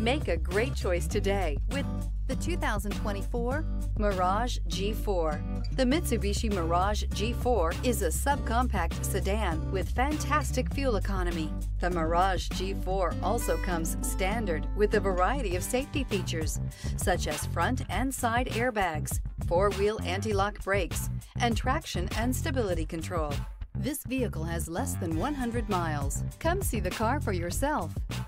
Make a great choice today with the 2024 Mirage G4. The Mitsubishi Mirage G4 is a subcompact sedan with fantastic fuel economy. The Mirage G4 also comes standard with a variety of safety features, such as front and side airbags, four-wheel anti-lock brakes, and traction and stability control. This vehicle has less than 100 miles. Come see the car for yourself.